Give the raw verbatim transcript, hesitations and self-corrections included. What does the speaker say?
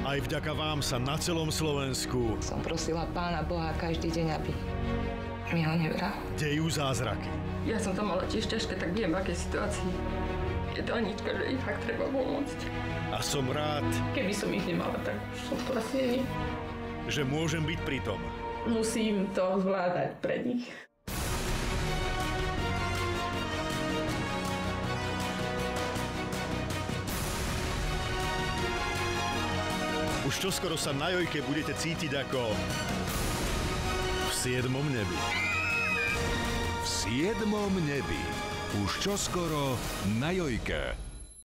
Aj vďaka vám sa na celom Slovensku som prosila Pána Boha každý deň, aby mi ho nebral. dejú zázraky. Ja som tam mala tiež ťažké, tak viem, v akej situácii je to Anička, že ich fakt treba pomôcť. A som rád, Keby som ich nemala, tak už som to asi nie. že môžem byť pri tom. Musím to zvládať pre nich. Už čoskoro sa na Jojke budete cítiť ako v siedmom nebi. V siedmom nebi. Už čoskoro na Jojke.